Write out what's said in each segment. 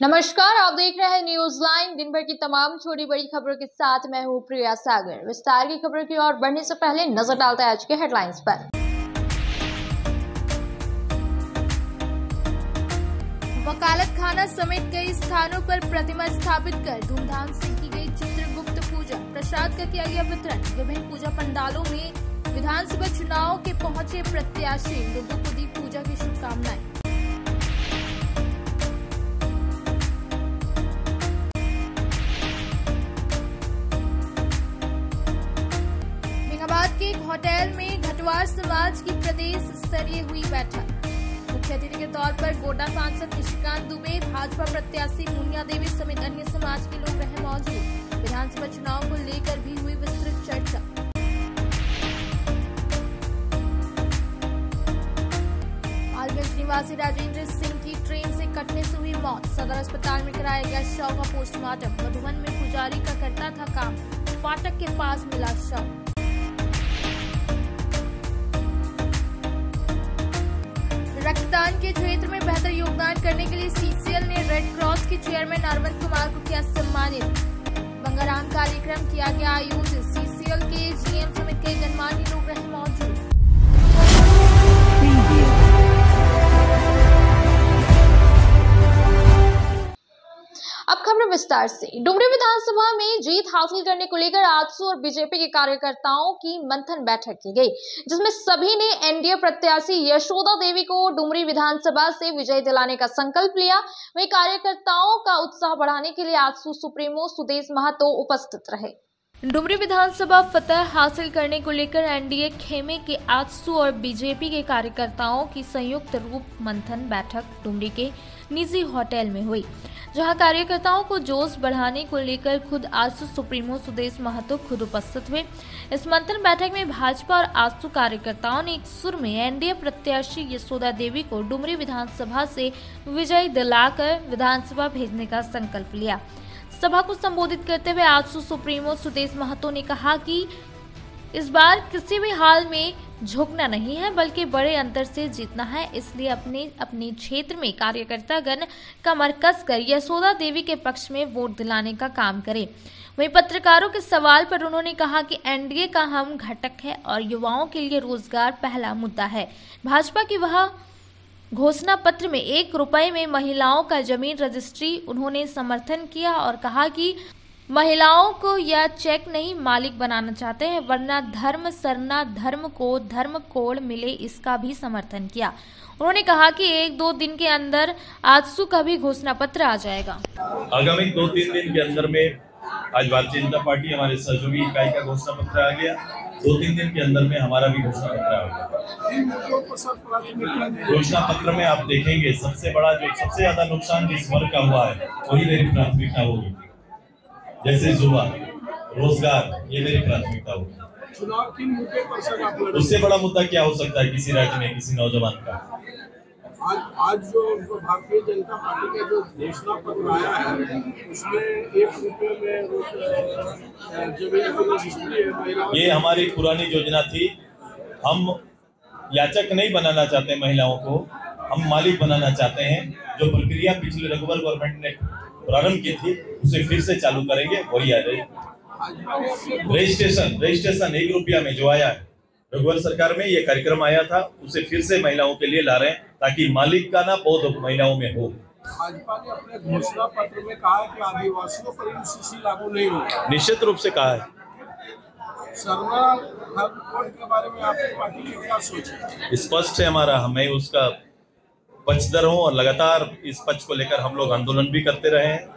नमस्कार, आप देख रहे हैं न्यूज लाइन। दिन भर की तमाम छोटी बड़ी खबरों के साथ मैं हूं प्रिया सागर। विस्तार की खबरों की ओर बढ़ने से पहले नजर डालते हैं आज के हेडलाइंस पर। वकालत खाना समेत कई स्थानों पर प्रतिमा स्थापित कर धूमधाम से की गई चित्रगुप्त पूजा। प्रसाद का किया गया वितरण। विभिन्न पूजा पंडालों में विधानसभा चुनाव के पहुंचे प्रत्याशी, लोगों को दी पूजा की शुभकामनाएं। के एक होटल में घटवार समाज की प्रदेश स्तरीय हुई बैठक। मुख्य अतिथि के तौर पर गोड्डा सांसद निशिकांत दुबे, भाजपा प्रत्याशी मुनिया देवी समेत अन्य समाज के लोग रहे मौजूद। विधानसभा चुनाव को लेकर भी हुई विस्तृत चर्चा। मालगंज निवासी राजेंद्र सिंह की ट्रेन से कटने से हुई मौत। सदर अस्पताल में कराया गया शव का पोस्टमार्टम। मधुबन में पुजारी का करता था काम, फाटक के पास मिला शव। रक्तदान के क्षेत्र में बेहतर योगदान करने के लिए सीसीएल ने रेड क्रॉस के चेयरमैन अरविंद कुमार को किया सम्मानित। गंगाराम कार्यक्रम किया गया आयोजित। सीसीएल के जीएम समेत कई गणमान्य लोग रहे मौजूद। अब खबर विस्तार से। डुमरी विधानसभा में जीत हासिल करने को लेकर आजसू और बीजेपी के कार्यकर्ताओं की मंथन बैठक की गई, जिसमें सभी ने एनडीए प्रत्याशी यशोदा देवी को डुमरी विधानसभा से विजय दिलाने का संकल्प लिया। वहीं कार्यकर्ताओं का उत्साह बढ़ाने के लिए आजसू सुप्रीमो सुदेश महतो उपस्थित रहे। डुमरी विधानसभा फतह हासिल करने को लेकर एनडीए खेमे के आजसू और बीजेपी के कार्यकर्ताओं की संयुक्त रूप मंथन बैठक डुमरी के निजी होटल में हुई, जहां कार्यकर्ताओं को जोश बढ़ाने को लेकर खुद आजसू सुप्रीमो सुदेश महतो खुद उपस्थित हुए। इस मंथन बैठक में भाजपा और आजसू कार्यकर्ताओं ने एक सुर में एनडीए प्रत्याशी यशोदा देवी को डुमरी विधानसभा से विजय दिलाकर विधानसभा भेजने का संकल्प लिया। सभा को संबोधित करते हुए आजसू सुप्रीमो सुदेश महतो ने कहा कि इस बार किसी भी हाल में झुकना नहीं है, बल्कि बड़े अंतर से जीतना है। इसलिए अपने क्षेत्र में कार्यकर्तागण कमर कसकर यशोदा देवी के पक्ष में वोट दिलाने का काम करें। वहीं पत्रकारों के सवाल पर उन्होंने कहा कि एनडीए का हम घटक है और युवाओं के लिए रोजगार पहला मुद्दा है। भाजपा की वह घोषणा पत्र में 1 रुपए में महिलाओं का जमीन रजिस्ट्री उन्होंने समर्थन किया और कहा कि महिलाओं को यह चेक नहीं मालिक बनाना चाहते हैं, वरना धर्म सरना धर्म को धर्म कोड मिले, इसका भी समर्थन किया। उन्होंने कहा कि 1-2 दिन के अंदर आजसू का भी घोषणा पत्र आ जाएगा। आगामी 2-3 दिन के अंदर में आज भारतीय जनता पार्टी हमारे सहयोगी इकाई का घोषणा पत्र आ गया। 2-3 दिन के अंदर में हमारा भी घोषणा पत्र आ गया। घोषणा पत्र में आप देखेंगे सबसे ज्यादा नुकसान जिस वर्ग का हुआ है वही मेरी प्राथमिकता होगी, जैसे युवा, रोजगार, ये मेरी प्राथमिकता होगी। चुनाव किन मुद्दे पर सर आप लड़ेंगे? उससे बड़ा मुद्दा क्या हो सकता है किसी राज्य में किसी नौजवान का? आज जो भारतीय जनता पार्टी का जो घोषणा पत्र आया है उसमें 1 रुपए में जमीन की रजिस्ट्री है। ये हमारी पुरानी योजना थी। हम याचक नहीं बनाना चाहते महिलाओं को, हम मालिक बनाना चाहते हैं। जो प्रक्रिया पिछले रघुवर गवर्नमेंट ने प्रारंभ की थी उसे फिर से चालू करेंगे। वही आ रही रजिस्ट्रेशन 1 रुपया में जो आया है, रघुवर सरकार में ये कार्यक्रम आया था, उसे फिर से महिलाओं के लिए ला रहे हैं ताकि मालिक का ना बहुत महिलाओं में हो। भाजपा ने अपने घोषणा पत्र में कहा है कि आदिवासियों पर यूसीसी लागू नहीं होगा। निश्चित रूप से कहा है। सरना धर्म कोड के बारे में आपकी पार्टी ने क्या सोचा? स्पष्ट है हमारा, हमें उसका पक्षधर हूं और लगातार इस पक्ष को लेकर हम लोग आंदोलन भी करते रहे हैं।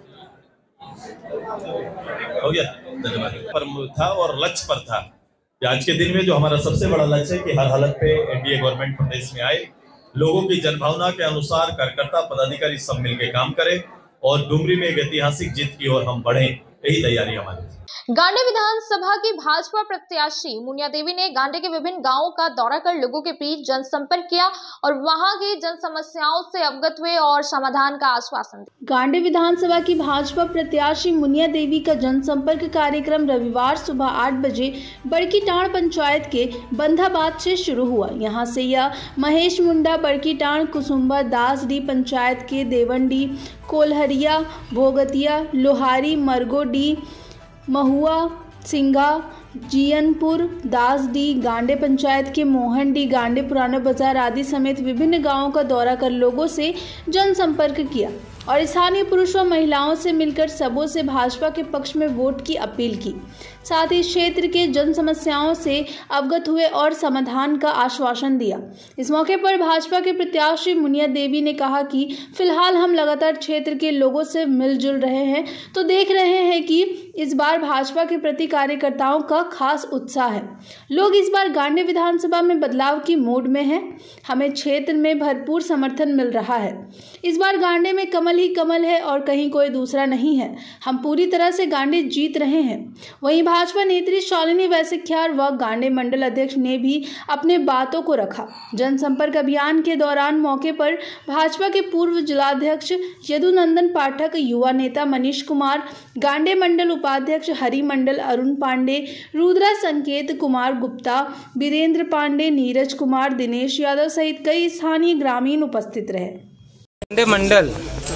हो गया, धन्यवाद। पर था और लक्ष्य पर था कि आज के दिन में जो हमारा सबसे बड़ा लक्ष्य है कि हर हालत पे एनडीए गवर्नमेंट प्रदेश में आए, लोगों की जनभावना के अनुसार कार्यकर्ता पदाधिकारी सब मिलकर काम करें और डुमरी में एक ऐतिहासिक जीत की ओर हम बढ़ें। यही तैयारी हमारी। गांडे विधानसभा की भाजपा प्रत्याशी मुनिया देवी ने गांडे के विभिन्न गांवों का दौरा कर लोगों के बीच जनसंपर्क किया और वहां की जन समस्याओं से अवगत हुए और समाधान का आश्वासन दिया। गांडे विधानसभा की भाजपा प्रत्याशी मुनिया देवी का जनसंपर्क कार्यक्रम रविवार सुबह 8 बजे बड़की टाण पंचायत के बंधाबाद से शुरू हुआ। यहां से यह महेश मुंडा, बड़की टाण, कुसुम्बा, दासडी पंचायत के देवंडी, कोल्हरिया, भोगतिया, लोहारी, मरगोडी, महुआ, सिंगा, जियनपुर, दासडी, गांडे पंचायत के मोहनडी, गांडे पुराना बाजार आदि समेत विभिन्न गांवों का दौरा कर लोगों से जनसंपर्क किया और स्थानीय पुरुष व महिलाओं से मिलकर सबों से भाजपा के पक्ष में वोट की अपील की। साथ ही क्षेत्र के जन समस्याओं से अवगत हुए और समाधान का आश्वासन दिया। इस मौके पर भाजपा के प्रत्याशी मुनिया देवी ने कहा कि फिलहाल हम लगातार क्षेत्र के लोगों से मिलजुल रहे हैं तो देख रहे हैं कि इस बार भाजपा के प्रति कार्यकर्ताओं का खास उत्साह है। लोग इस बार गांडे विधानसभा में बदलाव की मूड में हैं। हमें क्षेत्र में भरपूर समर्थन मिल रहा है। इस बार गांडे में कमल ही कमल है और कहीं कोई दूसरा नहीं है। हम पूरी तरह से गांडे जीत रहे हैं। वहीं भाजपा नेत्री शालिनी वैसिख्यार व गांडे मंडल अध्यक्ष ने भी अपने बातों को रखा। जनसंपर्क अभियान के दौरान मौके पर भाजपा के पूर्व जिलाध्यक्ष यदुनंदन पाठक, युवा नेता मनीष कुमार, गांडे मंडल उपाध्यक्ष हरि मंडल, अरुण पांडे, रुद्रा संकेत, कुमार गुप्ता, वीरेंद्र पांडे, नीरज कुमार, दिनेश यादव सहित कई स्थानीय ग्रामीण उपस्थित रहे। गांडे मंडल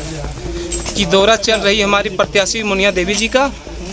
की दौरा चल रही हमारी प्रत्याशी मुनिया देवी जी का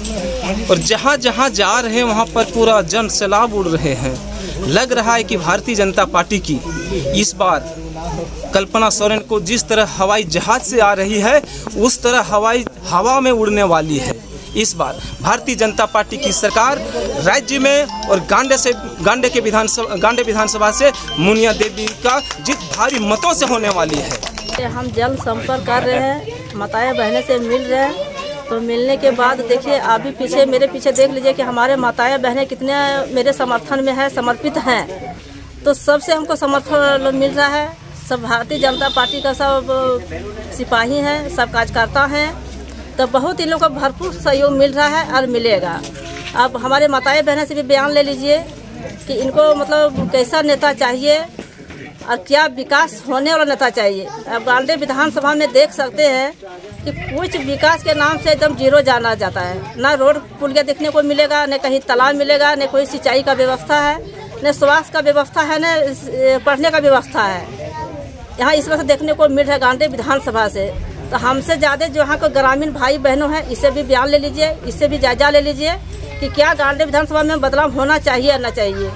और जहां जहां जा रहे हैं वहां पर पूरा जन सैलाब उड़ रहे हैं। लग रहा है कि भारतीय जनता पार्टी की इस बार कल्पना सोरेन को जिस तरह हवाई जहाज से आ रही है उस तरह हवा में उड़ने वाली है। इस बार भारतीय जनता पार्टी की सरकार राज्य में और गांडे विधानसभा से मुनिया देवी का जीत भारी मतों से होने वाली है। हम जन संपर्क कर रहे हैं, माताएं बहनें से मिल रहे हैं। तो मिलने के बाद देखिए आप भी मेरे पीछे देख लीजिए कि हमारे माताएं बहनें कितने मेरे समर्थन में है, समर्पित हैं। तो सबसे हमको समर्थन मिल रहा है। सब भारतीय जनता पार्टी का सब सिपाही हैं, सब कार्यकर्ता हैं। तो बहुत इन लोगों को भरपूर सहयोग मिल रहा है और मिलेगा। अब हमारे माताएं बहनें से भी बयान ले लीजिए कि इनको मतलब कैसा नेता चाहिए और क्या विकास होने वाला नेता चाहिए। अब गांडे विधानसभा में देख सकते हैं कि कुछ विकास के नाम से एकदम जीरो जाना जाता है। ना रोड पुलिया देखने को मिलेगा, न कहीं तालाब मिलेगा, न कोई सिंचाई का व्यवस्था है, न स्वास्थ्य का व्यवस्था है, न पढ़ने का व्यवस्था है। यहाँ इस वजह से देखने को मिल रहा है गांडे विधानसभा से। तो हमसे ज़्यादा जो यहाँ के ग्रामीण भाई बहनों हैं, इससे भी बयान ले लीजिए, इससे भी जायजा ले लीजिए कि क्या गांडे विधानसभा में बदलाव होना चाहिए या न चाहिए।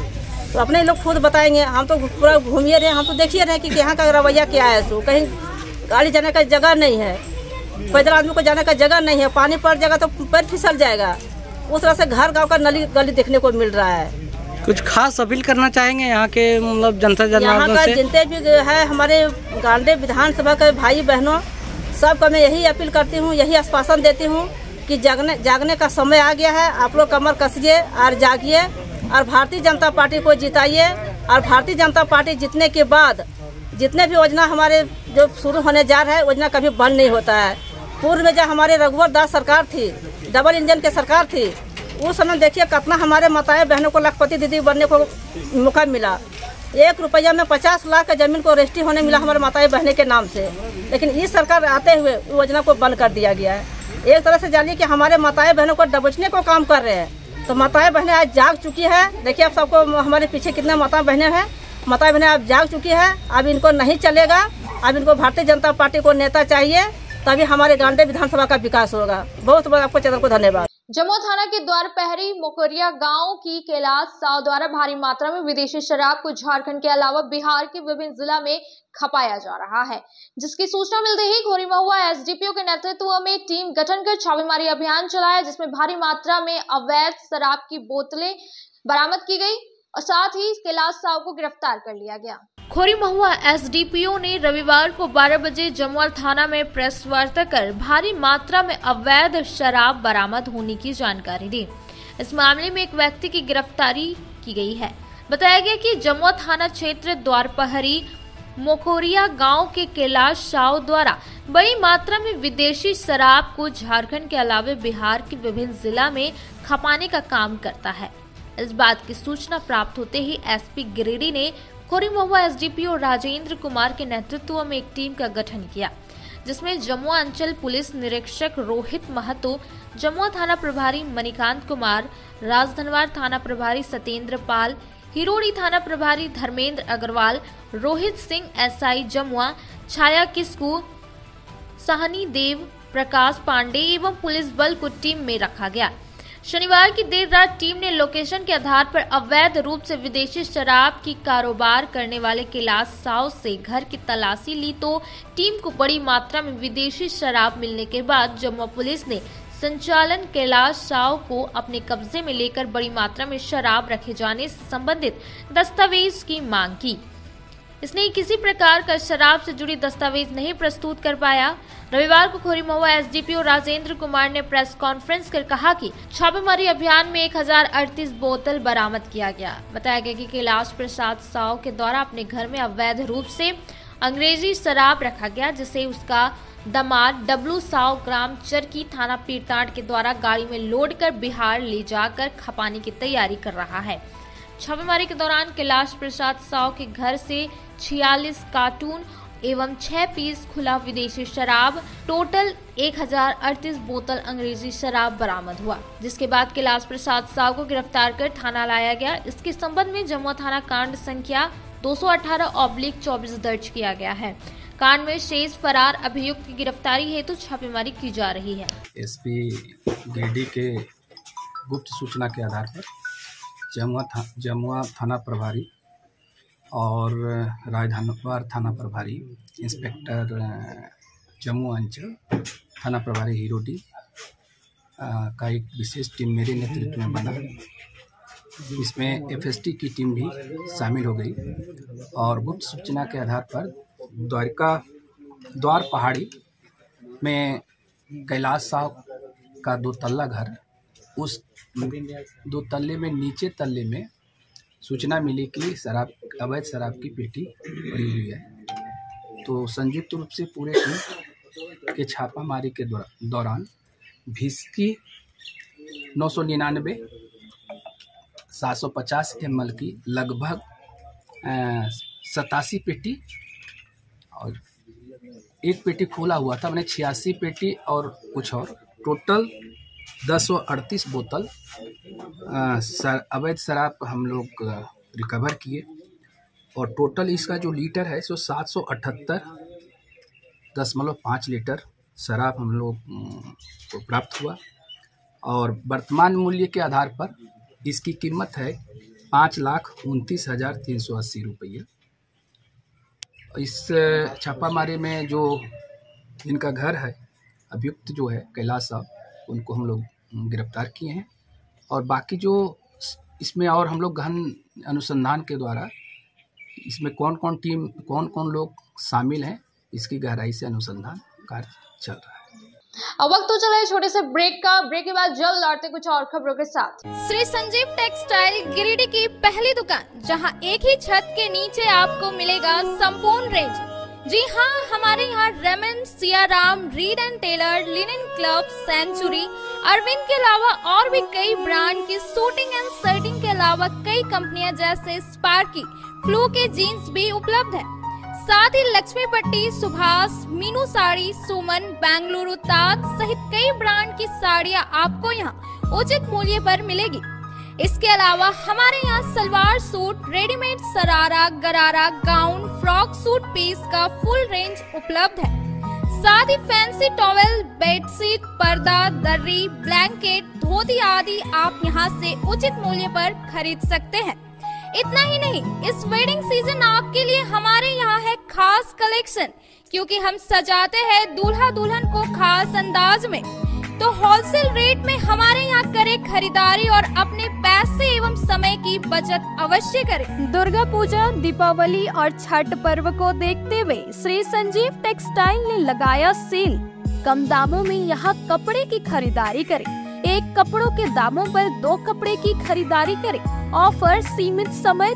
तो अपने लोग खुद बताएंगे। हम तो पूरा घूमिए रहे, हम तो देखिए रहे कि यहाँ का रवैया क्या है। सो कहीं गाड़ी जाने का जगह नहीं है, पैदल आदमी को जाने का जगह नहीं है, पानी पड़ जाएगा तो पैर फिसल जाएगा। उस तरह से घर गांव का नली गली देखने को मिल रहा है। कुछ खास अपील करना चाहेंगे यहाँ के मतलब जनता यहाँ का जितने भी है हमारे गांडे विधानसभा के भाई बहनों, सबका मैं यही अपील करती हूँ, यही आश्वासन देती हूँ कि जागने का समय आ गया है। आप लोग कमर कसिए और जागिए और भारतीय जनता पार्टी को जिताइए। और भारतीय जनता पार्टी जीतने के बाद जितने भी योजना हमारे जो शुरू होने जा रहा है, योजना कभी बंद नहीं होता है। पूर्व में जब हमारे रघुवर दास सरकार थी, डबल इंजन की सरकार थी, उस समय देखिए कितना हमारे माताएं बहनों को लखपति दीदी बनने को मौका मिला। 1 रुपया में 50 लाख का जमीन को रजिस्ट्री होने मिला हमारे माताएं बहने के नाम से। लेकिन इस सरकार आते हुए योजना को बंद कर दिया गया है। एक तरह से जानिए कि हमारे माताएं बहनों को दबोचने को काम कर रहे हैं। तो माताएं बहनें आज जाग चुकी है। देखिए आप सबको हमारे पीछे कितने माता बहनें हैं। माताएं बहनें अब जाग चुकी है। अब इनको नहीं चलेगा, अब इनको भारतीय जनता पार्टी को नेता चाहिए, तभी हमारे गांडे विधानसभा का विकास होगा। बहुत बहुत आपको चैनल को धन्यवाद। जमुआ थाना के द्वारपहरी मोकरिया गांव की कैलाश साव द्वारा भारी मात्रा में विदेशी शराब को झारखंड के अलावा बिहार के विभिन्न जिला में खपाया जा रहा है, जिसकी सूचना मिलते ही खोरी महुआ एसडीपीओ के नेतृत्व में टीम गठन कर छापेमारी अभियान चलाया, जिसमें भारी मात्रा में अवैध शराब की बोतलें बरामद की गई और साथ ही कैलाश साव को गिरफ्तार कर लिया गया। खोरी महुआ एसडीपीओ ने रविवार को 12 बजे जमुआ थाना में प्रेस वार्ता कर भारी मात्रा में अवैध शराब बरामद होने की जानकारी दी। इस मामले में एक व्यक्ति की गिरफ्तारी की गई है। बताया गया कि जमुआ थाना क्षेत्र द्वारपहरी मोकोरिया गांव के कैलाश साव द्वारा बड़ी मात्रा में विदेशी शराब को झारखंड के अलावा बिहार के विभिन्न जिला में खपाने का काम करता है। इस बात की सूचना प्राप्त होते ही एसपी गिरिडीह ने खोरी महुआ एसडीपीओ राजेंद्र कुमार के नेतृत्व में एक टीम का गठन किया, जिसमें जमुआ अंचल पुलिस निरीक्षक रोहित महतो, जमुआ थाना प्रभारी मणिकांत कुमार, राजधनवार थाना प्रभारी सत्येंद्र पाल, हिरोड़ी थाना प्रभारी धर्मेंद्र अग्रवाल, रोहित सिंह एसआई जमुआ, छाया किस्कू, सहनी देव, प्रकाश पांडे एवं पुलिस बल को टीम में रखा गया। शनिवार की देर रात टीम ने लोकेशन के आधार पर अवैध रूप से विदेशी शराब की कारोबार करने वाले कैलाश साव से घर की तलाशी ली तो टीम को बड़ी मात्रा में विदेशी शराब मिलने के बाद जमुआ पुलिस ने संचालन कैलाश साव को अपने कब्जे में लेकर बड़ी मात्रा में शराब रखे जाने से संबंधित दस्तावेज की मांग की। इसने किसी प्रकार का शराब से जुड़ी दस्तावेज नहीं प्रस्तुत कर पाया। रविवार को खोरी महुआ एसडीपीओ राजेंद्र कुमार ने प्रेस कॉन्फ्रेंस कर कहा कि छापेमारी अभियान में 1038 बोतल बरामद किया गया। बताया गया कि कैलाश प्रसाद साव के द्वारा अपने घर में अवैध रूप से अंग्रेजी शराब रखा गया, जिसे उसका दामाद डब्लू साव ग्राम चरकी थाना पीरतांड के द्वारा गाड़ी में लोड कर बिहार ले जाकर खपाने की तैयारी कर रहा है। छापेमारी के दौरान कैलाश प्रसाद साव के घर से 46 कार्टून एवं 6 पीस खुला विदेशी शराब, टोटल 1038 बोतल अंग्रेजी शराब बरामद हुआ, जिसके बाद कैलाश प्रसाद साव को गिरफ्तार कर थाना लाया गया। इसके संबंध में जमुआ थाना कांड संख्या 218/24 दर्ज किया गया है। कांड में शेष फरार अभियुक्त की गिरफ्तारी हेतु छापेमारी की जा रही है। एसपी गिरिडीह के गुप्त सूचना के आधार पर जमुआ थाना प्रभारी और राजधनवार थाना प्रभारी, इंस्पेक्टर जमुआ अंचल थाना प्रभारी हिरोडी का एक विशेष टीम मेरे नेतृत्व में बना। इसमें एफएसटी की टीम भी शामिल हो गई और गुप्त सूचना के आधार पर द्वार पहाड़ी में कैलाश साव का 2 तल्ला घर, उस 2 तल्ले में नीचे तल्ले में सूचना मिली कि अवैध शराब की पेटी पड़ी हुई है। तो संयुक्त रूप से पूरे टीम के छापामारी के दौरान विस्की 999 750 ml की लगभग 87 पेटी और एक पेटी खोला हुआ था, मैंने 86 पेटी और कुछ और, टोटल 1038 बोतल अवैध शराब हम लोग रिकवर किए और टोटल इसका जो लीटर है सो 778.5 लीटर शराब हम लोग को प्राप्त हुआ और वर्तमान मूल्य के आधार पर इसकी कीमत है 5,29,380 रुपये। इस छापामारी में जो जिनका घर है अभियुक्त जो है कैलाश साहब, उनको हम लोग गिरफ्तार किए हैं और बाकी जो इसमें और हम लोग गहन अनुसंधान के द्वारा इसमें कौन कौन लोग शामिल हैं, इसकी गहराई से अनुसंधान कार्य चल रहा है। अब वक्त तो चला है छोटे से ब्रेक का। ब्रेक के बाद जल्द लौटते कुछ और खबरों के साथ। श्री संजीव टेक्सटाइल गिरिडीह की पहली दुकान, जहां एक ही छत के नीचे आपको मिलेगा संपूर्ण रेंज। जी हाँ, हमारे यहाँ Raymond, Siyaram, Reid and Taylor, linen club, century, Arvind के अलावा और भी कई ब्रांड की सूटिंग एंड शर्टिंग के अलावा कई कंपनियां जैसे स्पार्की, फ्लू के जीन्स भी उपलब्ध है। साथ ही लक्ष्मी पट्टी, सुभाष, मीनू साड़ी, सुमन, बेंगलुरु ताज सहित कई ब्रांड की साड़ियां आपको यहाँ उचित मूल्य पर मिलेगी। इसके अलावा हमारे यहाँ salwar suit, readymade sharara, gharara, gown, frock suit piece का फुल रेंज उपलब्ध है। साथ ही फैंसी टॉवेल, बेडशीट, पर्दा, दर्री, ब्लैंकेट, धोती आदि आप यहाँ से उचित मूल्य पर खरीद सकते हैं। इतना ही नहीं, इस वेडिंग सीजन आपके लिए हमारे यहाँ है खास कलेक्शन, क्योंकि हम सजाते हैं दूल्हा दुल्हन को खास अंदाज में। तो होलसेल रेट में हमारे यहाँ करें खरीदारी और अपने पैसे एवं समय की बचत अवश्य करें। दुर्गा पूजा, दीपावली और छठ पर्व को देखते हुए श्री संजीव टेक्सटाइल ने लगाया सेल। कम दामों में यहाँ कपड़े की खरीदारी करें। एक कपड़ों के दामों पर 2 कपड़े की खरीदारी करें। ऑफर सीमित समय तक।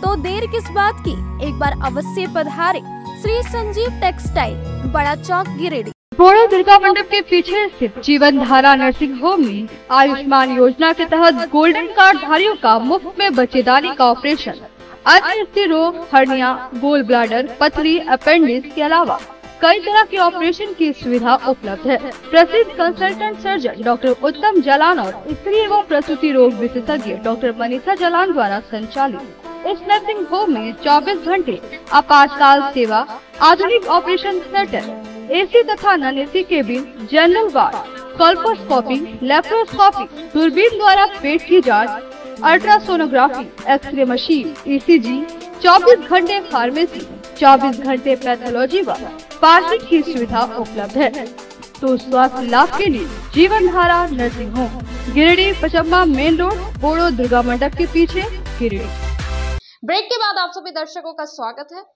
तो देर किस बात की, एक बार अवश्य पधारे श्री संजीव टेक्सटाइल, बड़ा चौक, गिरिडीह। बोड़ो दुर्गा मंडप के पीछे स्थित जीवन धारा नर्सिंग होम में आयुष्मान योजना के तहत गोल्डन कार्ड धारियों का मुफ्त में बच्चेदानी का ऑपरेशन, अन्य स्त्री रोग, हर्निया, गोल ब्लाडर, पथरी, अपेंडिक्स के अलावा कई तरह के ऑपरेशन की सुविधा उपलब्ध है। प्रसिद्ध कंसल्टेंट सर्जन डॉक्टर उत्तम जलान और स्त्री एवं प्रसूति रोग विशेषज्ञ डॉक्टर मनीषा जलान द्वारा संचालित इस नर्सिंग होम में 24 घंटे आपातकाल सेवा, आधुनिक ऑपरेशन थिएटर, एसी तथा non AC cabin, general ward, colposcopy, laparoscopy, दूरबीन द्वारा पेट की जांच, अल्ट्रासोनोग्राफी, एक्सरे मशीन, ईसीजी, 24 घंटे फार्मेसी, 24 घंटे पैथोलॉजी व पार्किंग की सुविधा उपलब्ध है। तो स्वास्थ्य लाभ के लिए Jeevan Dhara nursing home, Giridih, Pachamba main road, Bodo Durga Mandap के पीछे, गिरिडीह। ब्रेक के बाद आप सभी दर्शकों का स्वागत है।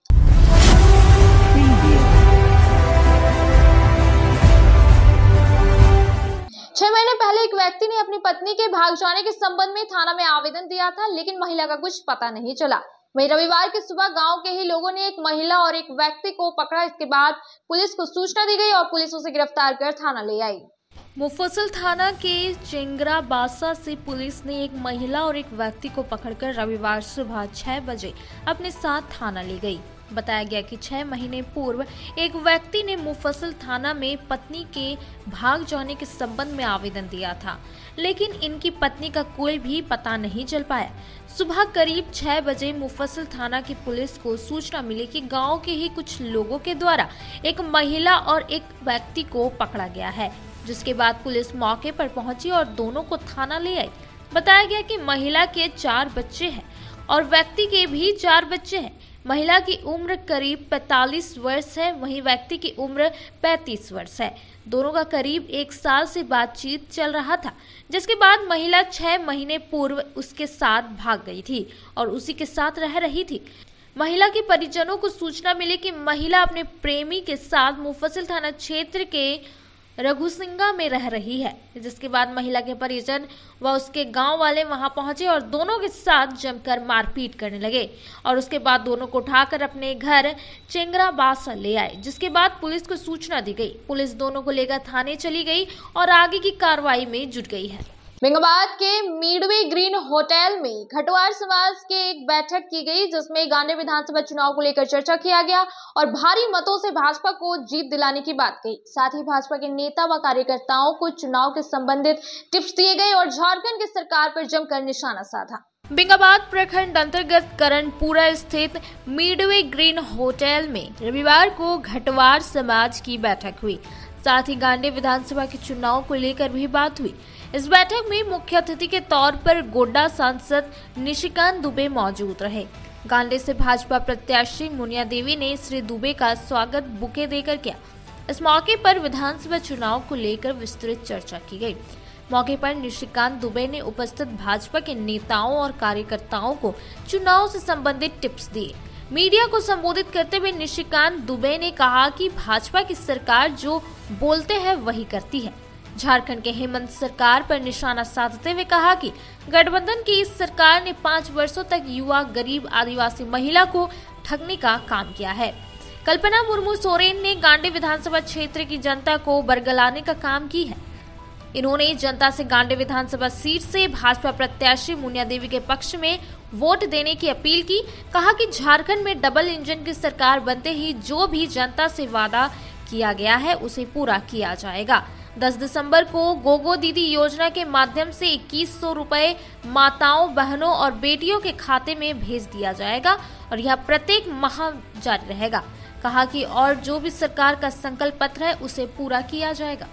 6 महीने पहले एक व्यक्ति ने अपनी पत्नी के भाग जाने के संबंध में थाना में आवेदन दिया था, लेकिन महिला का कुछ पता नहीं चला। वहीं रविवार की सुबह गांव के ही लोगों ने एक महिला और एक व्यक्ति को पकड़ा। इसके बाद पुलिस को सूचना दी गई और पुलिस उसे गिरफ्तार कर थाना ले आई। मुफस्सिल थाना के चेंगराबासा से पुलिस ने एक महिला और एक व्यक्ति को पकड़कर रविवार सुबह 6 बजे अपने साथ थाना ले गई। बताया गया कि 6 महीने पूर्व एक व्यक्ति ने मुफस्सिल थाना में पत्नी के भाग जाने के संबंध में आवेदन दिया था, लेकिन इनकी पत्नी का कोई भी पता नहीं चल पाया। सुबह करीब 6 बजे मुफस्सिल थाना की पुलिस को सूचना मिली कि गांव के ही कुछ लोगों के द्वारा एक महिला और एक व्यक्ति को पकड़ा गया है, जिसके बाद पुलिस मौके पर पहुंची और दोनों को थाना ले आई। बताया गया कि महिला के 4 बच्चे हैं और व्यक्ति के भी 4 बच्चे हैं। महिला की उम्र करीब 45 वर्ष है, वहीं व्यक्ति की उम्र 35 वर्ष है। दोनों का करीब 1 साल से बातचीत चल रहा था, जिसके बाद महिला 6 महीने पूर्व उसके साथ भाग गई थी और उसी के साथ रह रही थी। महिला के परिजनों को सूचना मिली कि महिला अपने प्रेमी के साथ मुफस्सिल थाना क्षेत्र के रघुसिंगा में रह रही है, जिसके बाद महिला के परिजन व उसके गांव वाले वहां पहुंचे और दोनों के साथ जमकर मारपीट करने लगे और उसके बाद दोनों को उठाकर अपने घर चेंगराबासा ले आए, जिसके बाद पुलिस को सूचना दी गई। पुलिस दोनों को लेकर थाने चली गई और आगे की कार्रवाई में जुट गई है। बेंगाबाद के मिडवे ग्रीन होटल में घटवार समाज के एक बैठक की गई, जिसमें गांधी विधानसभा चुनाव को लेकर चर्चा किया गया और भारी मतों से भाजपा को जीत दिलाने की बात कही। साथ ही भाजपा के नेता व कार्यकर्ताओं को चुनाव के संबंधित टिप्स दिए गए और झारखंड की सरकार पर जमकर निशाना साधा। बेंगाबाद प्रखंड अंतर्गत करणपुरा स्थित मिडवे ग्रीन होटल में रविवार को घटवार समाज की बैठक हुई। साथ ही गांधी विधानसभा के चुनाव को लेकर भी बात हुई। इस बैठक में मुख्य अतिथि के तौर पर गोड्डा सांसद निशिकांत दुबे मौजूद रहे। गांधी से भाजपा प्रत्याशी मुनिया देवी ने श्री दुबे का स्वागत बुके देकर किया। इस मौके पर विधानसभा चुनाव को लेकर विस्तृत चर्चा की गई। मौके पर निशिकांत दुबे ने उपस्थित भाजपा के नेताओं और कार्यकर्ताओं को चुनाव से संबंधित टिप्स दिए। मीडिया को संबोधित करते हुए निशिकांत दुबे ने कहा कि भाजपा की सरकार जो बोलते हैं वही करती है। झारखंड के हेमंत सरकार पर निशाना साधते हुए कहा कि गठबंधन की इस सरकार ने 5 वर्षों तक युवा, गरीब, आदिवासी महिला को ठगने का काम किया है। कल्पना मुर्मू सोरेन ने गांधी विधानसभा क्षेत्र की जनता को बरगलाने का काम की है। इन्होंने जनता से गांधी विधानसभा सीट से भाजपा प्रत्याशी मुनिया देवी के पक्ष में वोट देने की अपील की। कहा कि झारखंड में डबल इंजन की सरकार बनते ही जो भी जनता से वादा किया गया है उसे पूरा किया जाएगा। 10 दिसंबर को गोगो दीदी योजना के माध्यम से 2100 रुपए माताओं, बहनों और बेटियों के खाते में भेज दिया जाएगा और यह प्रत्येक माह जारी रहेगा। कहा कि और जो भी सरकार का संकल्प पत्र है उसे पूरा किया जाएगा।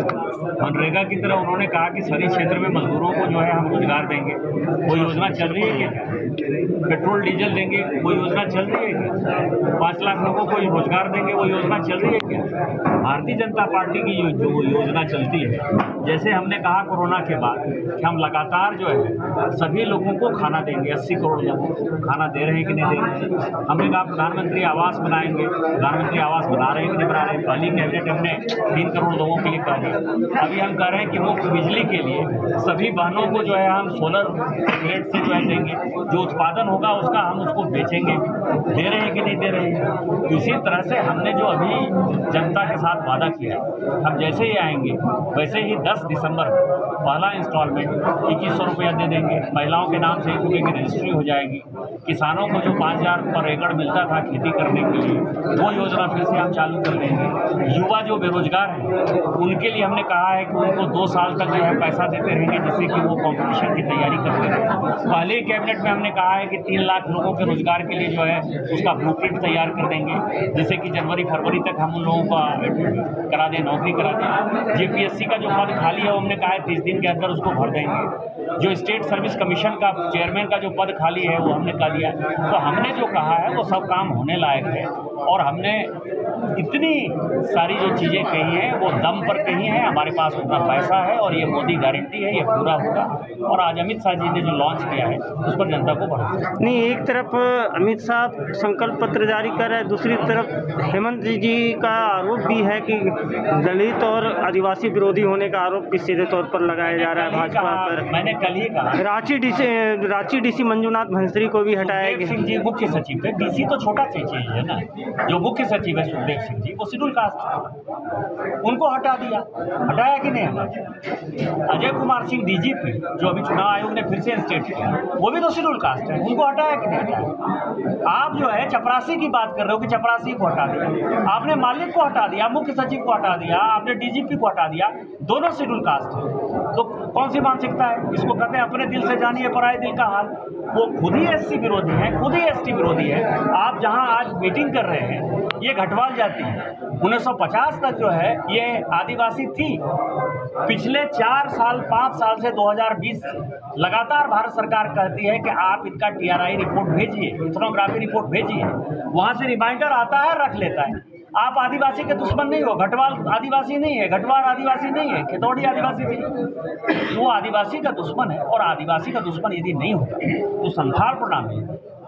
मनरेगा की तरह उन्होंने कहा कि शहरी क्षेत्र में मजदूरों को जो है हम रोजगार देंगे। वो योजना चल रही है क्या? पेट्रोल डीजल देंगे, वो योजना चल रही है क्या? 5 लाख लोगों को रोजगार देंगे, वो योजना चल रही है क्या? भारतीय जनता पार्टी की जो योजना चलती है, जैसे हमने कहा कोरोना के बाद कि हम लगातार जो है सभी लोगों को खाना देंगे, 80 करोड़ लोगों को खाना दे रहे हैं कि नहीं दे रहे हैं। हमने कहा प्रधानमंत्री आवास बनाएंगे, प्रधानमंत्री आवास बना रहे हैं कि नहीं बना रहे हैं। पहली कैबिनेट हमने 3 करोड़ लोगों के लिए कर दी। अभी हम कह रहे हैं कि मुफ्त बिजली के लिए सभी बहनों को जो है हम सोलर प्लेट से जो है देंगे, जो उत्पादन होगा उसका हम उसको बेचेंगे। दे रहे हैं कि नहीं दे रहे हैं। इसी तरह से हमने जो अभी जनता के साथ वादा किया है, हम जैसे ही आएंगे वैसे ही 10 दिसंबर पहला इंस्टॉलमेंट 2100 रुपया दे देंगे। महिलाओं के नाम से 1 रुपये की रजिस्ट्री हो जाएगी। किसानों को जो 5000 पर एकड़ मिलता था खेती करने के लिए, वो योजना फिर से हम चालू कर देंगे। युवा जो बेरोजगार हैं उनके लिए हमने कहा है कि उनको 2 साल तक जो है पैसा देते रहेंगे, जिससे कि वो कॉम्पिटिशन की तैयारी करते रहें। पहले ही कैबिनेट में हमने कहा है कि 3 लाख लोगों के रोजगार के लिए जो है उसका ब्लूप्रिंट तैयार कर देंगे, जिससे कि जनवरी फरवरी तक हम उन लोगों का करा दें, नौकरी करा दें। जेपीएससी का जो पद खाली है वो हमने कहा है 30 दिन के अंदर उसको भर देंगे। जो स्टेट सर्विस कमीशन का चेयरमैन का जो पद खाली है वो हमने कर दिया। तो हमने जो कहा है वो सब काम होने लायक है, और हमने इतनी सारी जो चीज़ें कही हैं वो दम पर कही हैं। हमारे पास उतना पैसा है और ये मोदी गारंटी है, ये पूरा होगा। और आज अमित शाह जी ने जो लॉन्च किया है उस पर जनता को भरोसा नहीं। एक तरफ अमित शाह संकल्प पत्र जारी कर रहे हैं, दूसरी तरफ हेमंत जी का आरोप भी है कि दलित और आदिवासी विरोधी होने का आरोप भी सीधे तौर पर लगाया जा रहा है भाजपा पर। मैंने कल ही कहा रांची डीसी मंजुनाथ भंसरी को भी हटाया गया। सिंह जी मुख्य सचिव थे, डीसी तो छोटा चीज है ना। जो मुख्य सचिव है सुखदेव सिंह जी, वो शेड्यूल कास्ट थे, उनको हटा दिया। हटाया कि नहीं? अजय कुमार सिंह डीजीपी जो अभी चुनाव आयोग ने फिर से इंस्टेट किया, वो भी तो शेड्यूल कास्ट है, उनको हटाया कि नहीं हटाया? आप जो है चपरासी की बात कर रहे हो कि चपरासी को हटा दिया, आपने मालिक को हटा दिया, मुख्य सचिव को हटा दिया, आपने डीजीपी को हटा दिया, दोनों शेड्यूल कास्ट है। तो कौन सी मानसिकता है? इसको कहते हैं अपने दिल से जानिए पराये दिल का हाल। वो खुद ही एससी विरोधी है, खुद ही एसटी विरोधी है। आप जहां आज मीटिंग कर रहे हैं ये घटवाल जाती है। 1950 तक जो है ये आदिवासी थी। पिछले 4 साल 5 साल से 2020 लगातार भारत सरकार कहती है कि आप इनका टीआरआई रिपोर्ट भेजिए, इथनोग्राफी रिपोर्ट भेजिए। वहां से रिमाइंडर आता है, रख लेता है। आप आदिवासी के दुश्मन नहीं हो। घटवाल आदिवासी नहीं है, घटवाल आदिवासी नहीं है, खितौड़ी आदिवासी नहीं है। वो आदिवासी का दुश्मन है, और आदिवासी का दुश्मन यदि नहीं होता तो संथाल प्रणाली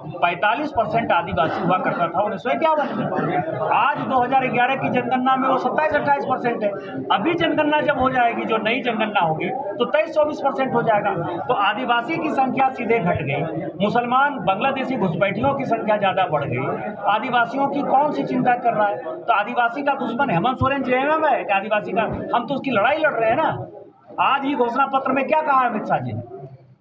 45% आदिवासी हुआ करता था 1951 में। आज 2011 की जनगणना में वो 27-28% है। अभी जनगणना जब हो जाएगी, जो नई जनगणना होगी, तो 23-24% हो जाएगा। तो आदिवासी की संख्या सीधे घट गई। मुसलमान बांग्लादेशी घुसपैठियों की संख्या ज़्यादा बढ़ गई। आदिवासियों की कौन सी चिंता कर रहा है? तो आदिवासी का दुश्मन हेमंत सोरेन जेएमएम है कि आदिवासी का? हम तो उसकी लड़ाई लड़ रहे हैं ना। आज ही घोषणा पत्र में क्या कहा अमित शाह जी ने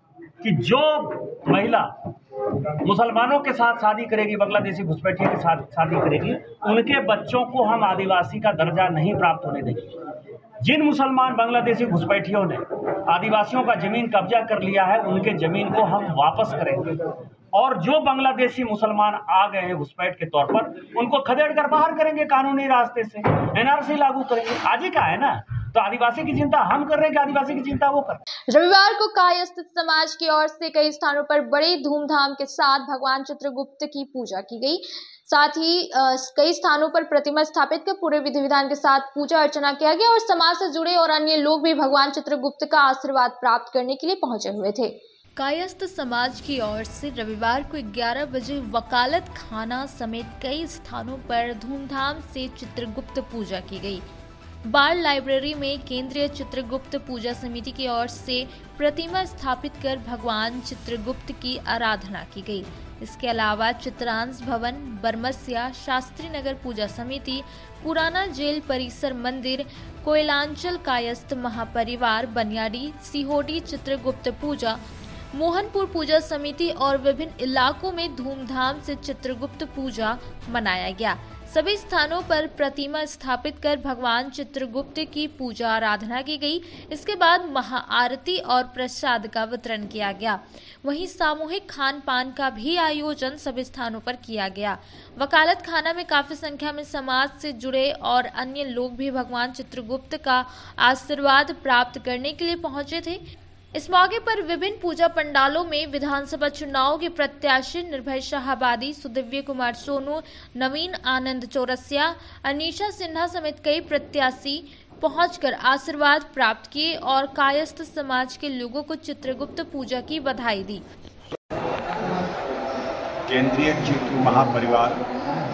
कि जो महिला मुसलमानों के साथ शादी करेगी, बांग्लादेशी घुसपैठियों के साथ शादी करेगी, उनके बच्चों को हम आदिवासी का दर्जा नहीं प्राप्त होने देंगे। जिन मुसलमान बांग्लादेशी घुसपैठियों ने आदिवासियों का जमीन कब्जा कर लिया है, उनके जमीन को हम वापस करेंगे। और जो बांग्लादेशी मुसलमान आ गए हैं घुसपैठ के तौर पर, उनको खदेड़ कर बाहर करेंगे कानूनी रास्ते से, एनआरसी लागू करेंगे। आज ही का है ना। तो आदिवासी की चिंता हम कर रहे हैं कि आदिवासी की चिंता वो कर। रविवार को कायस्थ समाज की ओर से कई स्थानों पर बड़े धूमधाम के साथ भगवान चित्रगुप्त की पूजा की गई। साथ ही कई स्थानों पर प्रतिमा स्थापित कर पूरे विधि विधान के साथ पूजा अर्चना किया गया और समाज से जुड़े और अन्य लोग भी भगवान चित्रगुप्त का आशीर्वाद प्राप्त करने के लिए पहुंचे हुए थे। कायस्थ समाज की ओर से रविवार को 11 बजे वकालत खाना समेत कई स्थानों पर धूमधाम से चित्रगुप्त पूजा की गई। बाल लाइब्रेरी में केंद्रीय चित्रगुप्त पूजा समिति की ओर से प्रतिमा स्थापित कर भगवान चित्रगुप्त की आराधना की गई। इसके अलावा चित्रांश भवन, बरमसिया, शास्त्री नगर पूजा समिति, पुराना जेल परिसर मंदिर, कोयलांचल कायस्थ महापरिवार, बनियाडी, सिहोडी चित्रगुप्त पूजा, मोहनपुर पूजा समिति और विभिन्न इलाकों में धूमधाम से चित्रगुप्त पूजा मनाया गया। सभी स्थानों पर प्रतिमा स्थापित कर भगवान चित्रगुप्त की पूजा आराधना की गई। इसके बाद महाआरती और प्रसाद का वितरण किया गया। वहीं सामूहिक खान पान का भी आयोजन सभी स्थानों पर किया गया। वकालत खाना में काफी संख्या में समाज से जुड़े और अन्य लोग भी भगवान चित्रगुप्त का आशीर्वाद प्राप्त करने के लिए पहुंचे थे। इस मौके पर विभिन्न पूजा पंडालों में विधानसभा चुनाव के प्रत्याशी निर्भय शाहाबादी, सुदिव्य कुमार सोनू, नवीन आनंद चौरसिया, अनीशा सिन्हा समेत कई प्रत्याशी पहुंचकर आशीर्वाद प्राप्त किए और कायस्थ समाज के लोगों को चित्रगुप्त पूजा की बधाई दी। केंद्रीय चित्र महापरिवार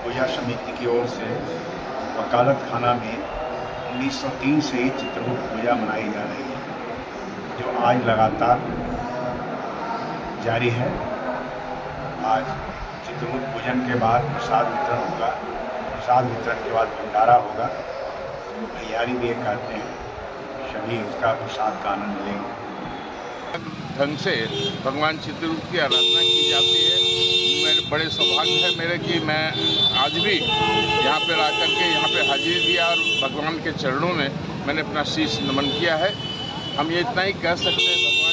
पूजा समिति की ओर से वकालत खाना में 1903 से ही चित्रकूट पूजा मनाई जा रही है, जो आज लगातार जारी है। आज चित्रकूट पूजन के बाद प्रसाद वितरण होगा, प्रसाद वितरण के बाद भंडारा होगा। तो भैयारी भी एक कहते हैं, सभी उसका प्रसाद का आनंद लेंगे। ढंग से भगवान चित्रकूट की आराधना की जाती है। मेरे बड़े सौभाग्य है मेरे कि मैं आज भी यहाँ पे ला करके यहाँ पे हाजिरी दिया और भगवान के चरणों में मैंने अपना शीश नमन किया है। हम ये इतना ही कह सकते हैं, भगवान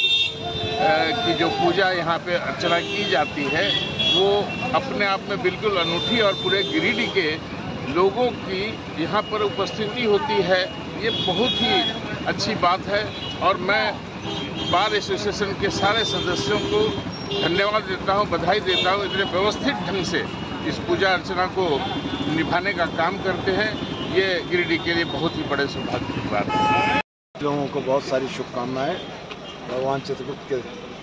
चित्रकूट की जो पूजा यहाँ पे अर्चना की जाती है वो अपने आप में बिल्कुल अनूठी और पूरे गिरिडीह के लोगों की यहाँ पर उपस्थिति होती है, ये बहुत ही अच्छी बात है। और मैं बार एसोसिएशन के सारे सदस्यों को धन्यवाद देता हूँ, बधाई देता हूँ। इतने व्यवस्थित ढंग से इस पूजा अर्चना को निभाने का काम करते हैं, ये गिरिडीह के लिए बहुत ही बड़े सौभाग्य की बात है। लोगों को बहुत सारी शुभकामनाएं भगवान चित्रकूट के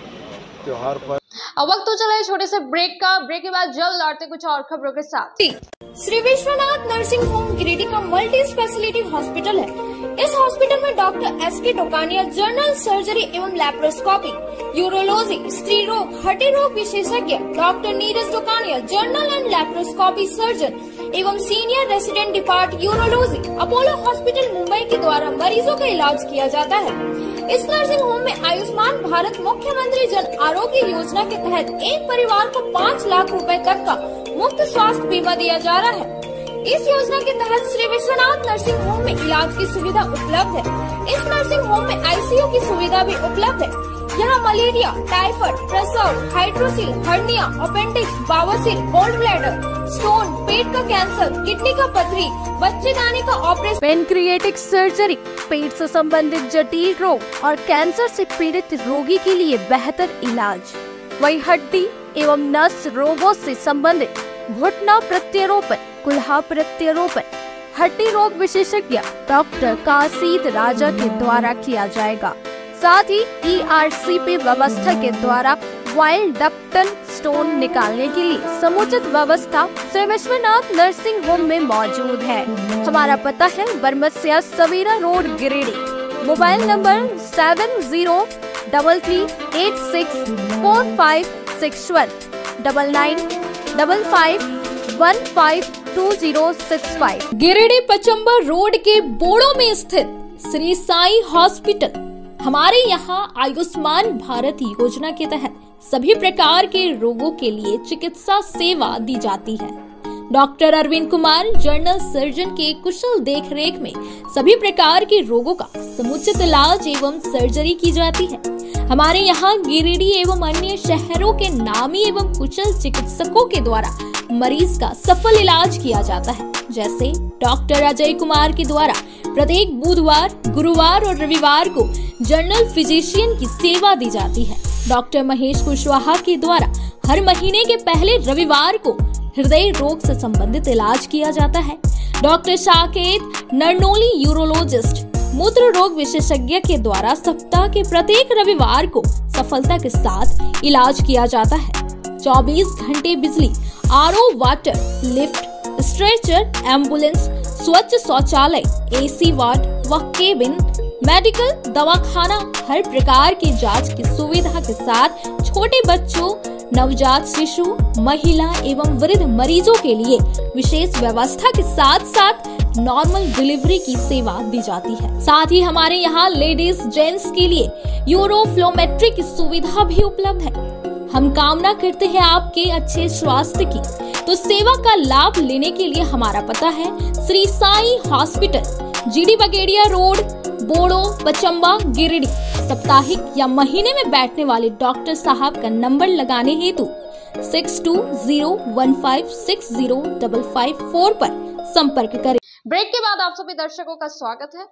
त्योहार पर। अब वक्त तो चला है छोटे से ब्रेक का। ब्रेक के बाद जल्द लौटते कुछ और खबरों के साथ। श्री विश्वनाथ नर्सिंग होम गिरिडीह का मल्टी स्पेशलिटी हॉस्पिटल है। इस हॉस्पिटल में doctor S K. Tokaniya general surgery एवं लैप्रोस्कोपी, यूरोलॉजी, स्त्री रोग, हड्डी रोग विशेषज्ञ, doctor Neeraj Tokaniya general and laparoscopy surgeon एवं senior resident depart urology, Apollo hospital Mumbai के द्वारा मरीजों का इलाज किया जाता है। इस नर्सिंग होम में आयुष्मान भारत मुख्यमंत्री जन आरोग्य योजना के तहत एक परिवार को 5 लाख रुपए तक का मुफ्त स्वास्थ्य बीमा दिया जा रहा है। इस योजना के तहत श्री विश्वनाथ नर्सिंग होम में इलाज की सुविधा उपलब्ध है। इस नर्सिंग होम में आईसीयू की सुविधा भी उपलब्ध है। यहाँ मलेरिया, टाइफाइड, प्रसव, हाइड्रोसिल, हर्निया, अपेंडिक्स, बावसीर, गोल्ड ब्लैडर, स्टोन, पेट का कैंसर, किडनी का पथरी, बच्चेदानी का ऑपरेशन, पेनक्रिएटिक सर्जरी, पेट से संबंधित जटिल रोग और कैंसर से पीड़ित रोगी के लिए बेहतर इलाज। वही हड्डी एवं नस रोगों से संबंधित घुटना प्रत्यारोपण, कुल्हा प्रत्यारोपण, हड्डी रोग विशेषज्ञ डॉक्टर काशीद राजा के द्वारा किया जाएगा। साथ ही ERCP व्यवस्था के द्वारा वाइल्ड डक्टल स्टोन निकालने के लिए समुचित व्यवस्था श्री विश्वनाथ नर्सिंग होम में मौजूद है। हमारा पता है Baramsiya Savera road Giridih. Mobile number 7033864561 9955152065। Giridih Pachambar road के बोड़ो में स्थित श्री साई हॉस्पिटल। हमारे यहाँ आयुष्मान भारत योजना के तहत सभी प्रकार के रोगों के लिए चिकित्सा सेवा दी जाती है। Doctor Arvind Kumar general surgeon के कुशल देखरेख में सभी प्रकार के रोगों का समुचित इलाज एवं सर्जरी की जाती है। हमारे यहाँ गिरिडीह एवं अन्य शहरों के नामी एवं कुशल चिकित्सकों के द्वारा मरीज का सफल इलाज किया जाता है। जैसे डॉक्टर अजय कुमार के द्वारा प्रत्येक बुधवार, गुरुवार और रविवार को जनरल फिजिशियन की सेवा दी जाती है। डॉक्टर महेश कुशवाहा के द्वारा हर महीने के पहले रविवार को हृदय रोग से संबंधित इलाज किया जाता है। डॉक्टर साकेत नरनोली यूरोलॉजिस्ट मूत्र रोग विशेषज्ञ के द्वारा सप्ताह के प्रत्येक रविवार को सफलता के साथ इलाज किया जाता है। 24 घंटे बिजली, RO water, lift, stretcher, ambulance, स्वच्छ शौचालय, AC वार्ड व केबिन, मेडिकल, दवाखाना, हर प्रकार की जांच की सुविधा के साथ छोटे बच्चों, नवजात शिशु, महिला एवं वृद्ध मरीजों के लिए विशेष व्यवस्था के साथ साथ नॉर्मल डिलीवरी की सेवा दी जाती है। साथ ही हमारे यहाँ लेडीज जेंट्स के लिए यूरोफ्लोमेट्री की सुविधा भी उपलब्ध है। हम कामना करते हैं आपके अच्छे स्वास्थ्य की, तो सेवा का लाभ लेने के लिए हमारा पता है Shri Sai hospital, GD Bagedia road, Bodo, Pachamba, Giridih. साप्ताहिक या महीने में बैठने वाले डॉक्टर साहब का नंबर लगाने हेतु 6201560554 पर संपर्क करें। ब्रेक के बाद आप सभी दर्शकों का स्वागत है।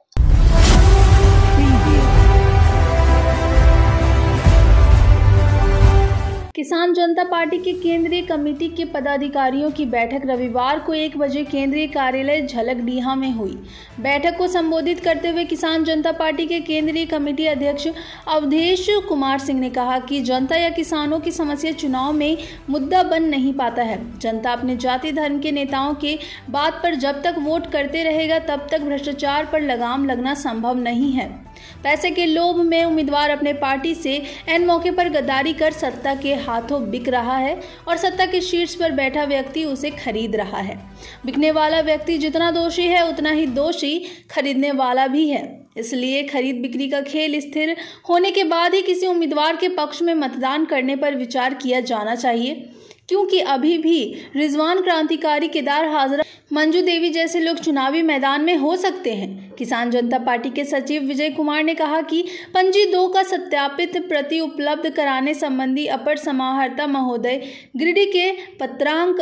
किसान जनता पार्टी के केंद्रीय कमेटी के पदाधिकारियों की बैठक रविवार को 1 बजे केंद्रीय कार्यालय झलकडीहा में हुई। बैठक को संबोधित करते हुए किसान जनता पार्टी के केंद्रीय कमेटी अध्यक्ष अवधेश कुमार सिंह ने कहा कि जनता या किसानों की समस्या चुनाव में मुद्दा बन नहीं पाता है। जनता अपने जाति धर्म के नेताओं के बात पर जब तक वोट करते रहेगा तब तक भ्रष्टाचार पर लगाम लगना संभव नहीं है। पैसे के लोभ में उम्मीदवार अपने पार्टी से एन मौके पर गद्दारी कर सत्ता के हाथों बिक रहा है और सत्ता के शीर्ष पर बैठा व्यक्ति उसे खरीद रहा है। बिकने वाला व्यक्ति जितना दोषी है उतना ही दोषी खरीदने वाला भी है। इसलिए खरीद बिक्री का खेल स्थिर होने के बाद ही किसी उम्मीदवार के पक्ष में मतदान करने पर विचार किया जाना चाहिए, क्योंकि अभी भी रिजवान क्रांतिकारी, केदार हाजरा, मंजू देवी जैसे लोग चुनावी मैदान में हो सकते हैं। किसान जनता पार्टी के सचिव विजय कुमार ने कहा कि पंजी 2 का सत्यापित प्रति उपलब्ध कराने संबंधी अपर समाहर्ता महोदय गिरिडीह के पत्रांक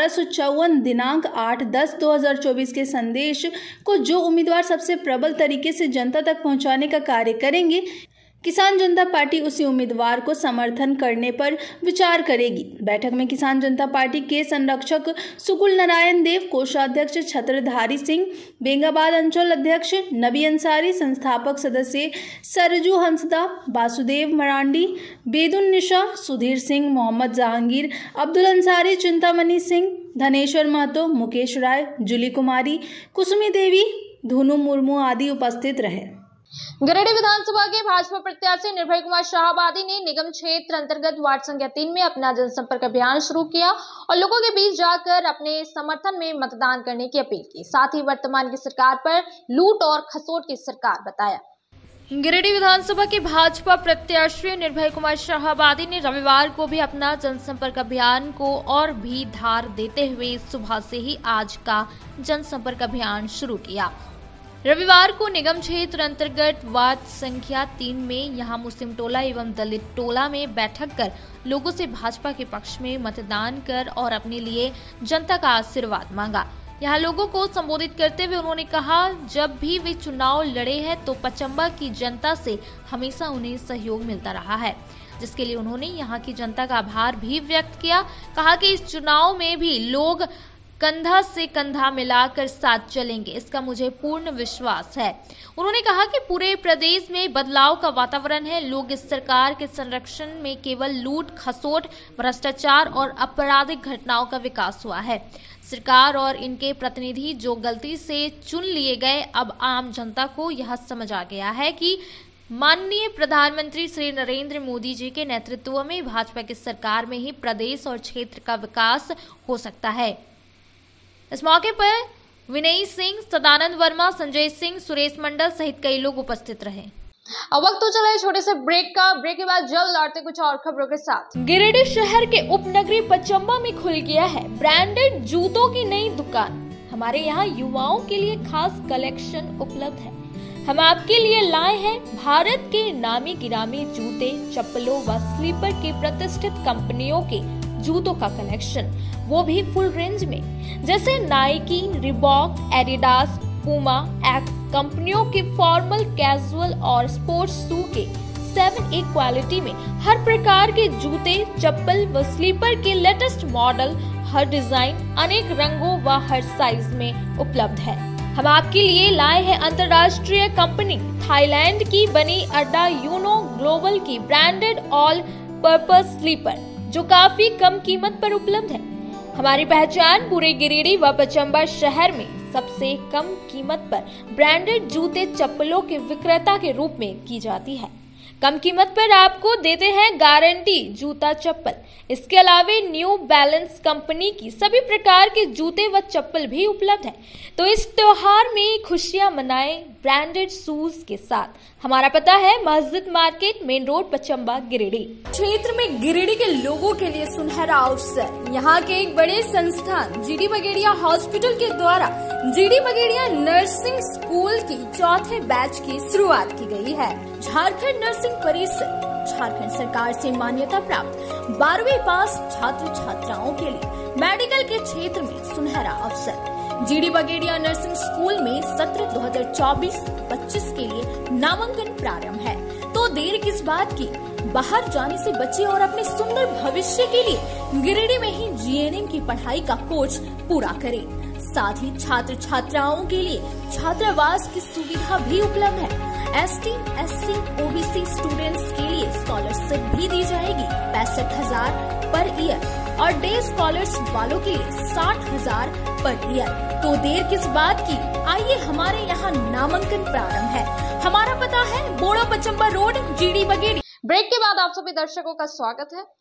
1854 दिनांक 8/10/2024 के संदेश को जो उम्मीदवार सबसे प्रबल तरीके से जनता तक पहुंचाने का कार्य करेंगे, किसान जनता पार्टी उसी उम्मीदवार को समर्थन करने पर विचार करेगी। बैठक में किसान जनता पार्टी के संरक्षक सुकुल नारायण देव, कोषाध्यक्ष छत्रधारी सिंह, बेंगाबाद अंचल अध्यक्ष नबी अंसारी, संस्थापक सदस्य सरजू हंसदा, वासुदेव मरांडी, बेदुन्निशा, सुधीर सिंह, मोहम्मद जहांगीर, अब्दुल अंसारी, चिंतामणि सिंह, धनेश्वर महतो, मुकेश राय, जुली कुमारी, कुसुमी देवी, धुनु मुर्मू आदि उपस्थित रहे। गिरिडीह विधानसभा के भाजपा प्रत्याशी निर्भय कुमार शाहाबादी ने निगम क्षेत्र अंतर्गत वार्ड संख्या 3 में अपना जनसंपर्क अभियान शुरू किया और लोगों के बीच जाकर अपने समर्थन में मतदान करने की अपील की। साथ ही वर्तमान की सरकार पर लूट और खसोट की सरकार बताया। गिरिडीह विधानसभा के भाजपा प्रत्याशी निर्भय कुमार शाहाबादी ने रविवार को भी अपना जनसंपर्क अभियान को और भी धार देते हुए सुबह से ही आज का जनसंपर्क अभियान शुरू किया। रविवार को निगम क्षेत्र अंतर्गत वार्ड संख्या 3 में यहां मुस्लिम टोला एवं दलित टोला में बैठक कर लोगों से भाजपा के पक्ष में मतदान कर और अपने लिए जनता का आशीर्वाद मांगा। यहां लोगों को संबोधित करते हुए उन्होंने कहा, जब भी वे चुनाव लड़े हैं तो पचम्बा की जनता से हमेशा उन्हें सहयोग मिलता रहा है, जिसके लिए उन्होंने यहां की जनता का आभार भी व्यक्त किया। कहा कि इस चुनाव में भी लोग कंधा से कंधा मिलाकर साथ चलेंगे, इसका मुझे पूर्ण विश्वास है। उन्होंने कहा कि पूरे प्रदेश में बदलाव का वातावरण है। लोग इस सरकार के संरक्षण में केवल लूट, खसोट, भ्रष्टाचार और आपराधिक घटनाओं का विकास हुआ है। सरकार और इनके प्रतिनिधि जो गलती से चुन लिए गए, अब आम जनता को यह समझ आ गया है कि माननीय प्रधानमंत्री श्री नरेंद्र मोदी जी के नेतृत्व में भाजपा की सरकार में ही प्रदेश और क्षेत्र का विकास हो सकता है। इस मौके पर विनय सिंह, सदानंद वर्मा, संजय सिंह, सुरेश मंडल सहित कई लोग उपस्थित रहे। अब वक्त तो चला है छोटे से ब्रेक का। ब्रेक के बाद जल्द लौटते कुछ और खबरों के साथ। गिरिडीह शहर के उपनगरी पचम्बा में खुल गया है ब्रांडेड जूतों की नई दुकान। हमारे यहाँ युवाओं के लिए खास कलेक्शन उपलब्ध है। हम आपके लिए लाए हैं भारत के नामी गिरामी जूते, चप्पलों व स्लीपर की प्रतिष्ठित कंपनियों के जूतों का कलेक्शन, वो भी फुल रेंज में, जैसे नाइकी, रिबॉक, एडिडास, पूमा, एक्स कंपनियों के फॉर्मल, कैजुअल और स्पोर्ट्स शू के 7A क्वालिटी में हर प्रकार के जूते, चप्पल व स्लीपर के लेटेस्ट मॉडल, हर डिजाइन, अनेक रंगों व हर साइज में उपलब्ध है। हम आपके लिए लाए हैं अंतर्राष्ट्रीय कंपनी थाईलैंड की बनी अड्डा यूनो ग्लोबल की ब्रांडेड ऑल पर्पस स्लीपर, जो काफी कम कीमत पर उपलब्ध है। हमारी पहचान पूरे गिरिडीह व पचम्बा शहर में सबसे कम कीमत पर ब्रांडेड जूते, चप्पलों के विक्रेता के रूप में की जाती है। कम कीमत पर आपको देते हैं गारंटी जूता, चप्पल। इसके अलावा न्यू बैलेंस कंपनी की सभी प्रकार के जूते व चप्पल भी उपलब्ध है। तो इस त्योहार में खुशियां मनाएं ब्रांडेड शूज के साथ। हमारा पता है Masjid market, main road, Pachamba, Giridih. क्षेत्र में गिरिडीह के लोगों के लिए सुनहरा अवसर। यहाँ के एक बड़े संस्थान जीडी बगेड़िया हॉस्पिटल के द्वारा जीडी बगेड़िया नर्सिंग स्कूल की 4थे बैच की शुरुआत की गई है। झारखंड नर्सिंग परिषद झारखंड सरकार से मान्यता प्राप्त 12वीं पास छात्र छात्राओं के लिए मेडिकल के क्षेत्र में सुनहरा अवसर। जीडी बगेड़िया नर्सिंग स्कूल में सत्र 2024-25 के लिए नामांकन प्रारंभ है, तो देर किस बात की। बाहर जाने से बचे और अपने सुंदर भविष्य के लिए गिरिडीह में ही जीएनएम की पढ़ाई का कोर्स पूरा करें। साथ ही छात्र छात्राओं के लिए छात्रावास की सुविधा भी उपलब्ध है। ST, SC, OBC स्टूडेंट्स के लिए स्कॉलरशिप भी दी जाएगी 65,000 पर ईयर और डे स्कॉलर्स वालों के लिए 60,000 पर ईयर। तो देर किस बात की, आइए हमारे यहाँ नामांकन प्रारंभ है। हमारा पता है बोड़ा पचम्बा रोड, जीडी बगेड़ी। ब्रेक के बाद आप सभी दर्शकों का स्वागत है।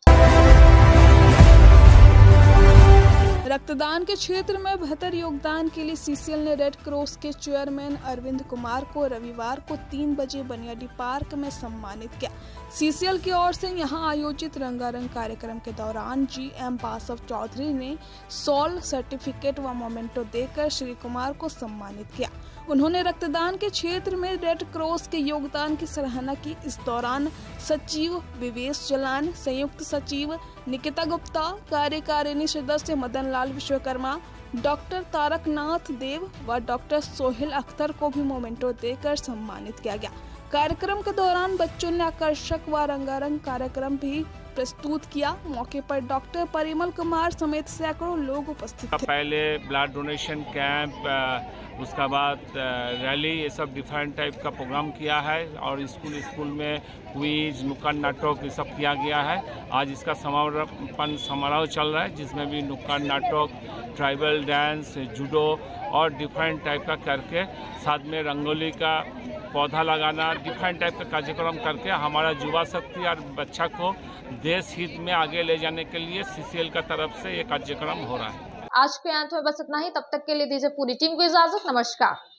रक्तदान के क्षेत्र में बेहतर योगदान के लिए सीसीएल ने रेड क्रॉस के चेयरमैन अरविंद कुमार को रविवार को 3 बजे बनियाडी पार्क में सम्मानित किया। सीसीएल की ओर से यहां आयोजित रंगारंग कार्यक्रम के दौरान GM बासव चौधरी ने सॉल सर्टिफिकेट व मोमेंटो देकर श्री कुमार को सम्मानित किया। उन्होंने रक्तदान के क्षेत्र में रेड क्रॉस के योगदान की सराहना की। इस दौरान सचिव विवेश जलान, संयुक्त सचिव निकिता गुप्ता, कार्यकारिणी सदस्य मदन लाल विश्वकर्मा, डॉक्टर तारकनाथ देव व डॉक्टर सोहेल अख्तर को भी मोमेंटो देकर सम्मानित किया गया। कार्यक्रम के दौरान बच्चों ने आकर्षक व रंगारंग कार्यक्रम भी प्रस्तुत किया। मौके पर डॉक्टर परिमल कुमार समेत सैकड़ों लोग उपस्थित थे। पहले ब्लड डोनेशन कैंप, उसका बाद रैली, ये सब डिफरेंट टाइप का प्रोग्राम किया है और स्कूल में क्विज, नुक्कड़ नाटक ये सब किया गया है। आज इसका समापन समारोह चल रहा है जिसमें भी नुक्कड़ नाटक, ट्राइबल डांस, जूडो और डिफरेंट टाइप का करके, साथ में रंगोली का पौधा लगाना, डिफरेंट टाइप का कार्यक्रम करके हमारा युवा शक्ति और बच्चा को देश हित में आगे ले जाने के लिए सीसीएल का तरफ से ये कार्यक्रम हो रहा है। आज के अंत में बस इतना ही। तब तक के लिए दीजिए पूरी टीम को इजाजत। नमस्कार।